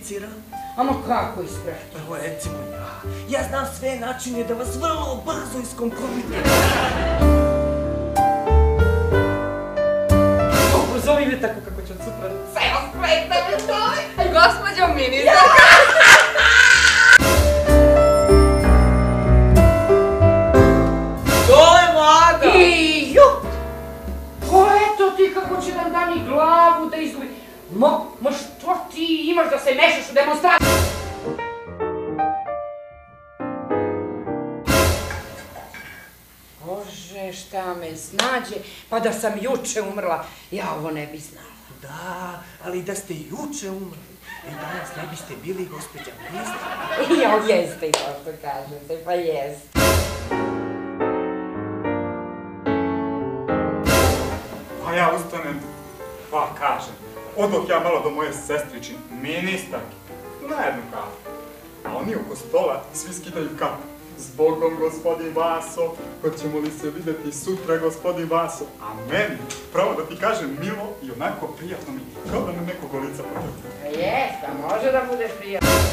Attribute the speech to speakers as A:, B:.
A: iskompliciram?
B: Ama kako isprati?
A: Evo recimo ja znam sve načine da vas vrlo brzo iskompromitiram.
C: Zovi me tako kako će od sutra.
B: Sve ospretno to! Gospođo ministar!
A: To je Vlada!
B: Ijo! Ko eto ti kako će nam dani glavu da izgubi? Ma što ti imaš da se mešaš u demonstraciju? Bože, šta me snađe, pa da sam juče umrla, ja ovo ne bi znala.
A: Da, ali da ste juče umrli, danas ne biste bili gospođa ministra.
B: Ja, jeste i to što kažete, pa jeste.
D: Pa ja ustanem, pa kažem, odoh ja malo do moje sestričine, ministarke, na jednu kafu. A oni oko stola svi skidaju kapu. Zbogom, gospodin Vaso, hoćemo li se vidjeti sutra, gospodin Vaso? A meni, pravo da ti kažem, milo i onako prijatno mi, kao da me neko golica potreba.
B: Pa jes, pa može da budeš prijatno.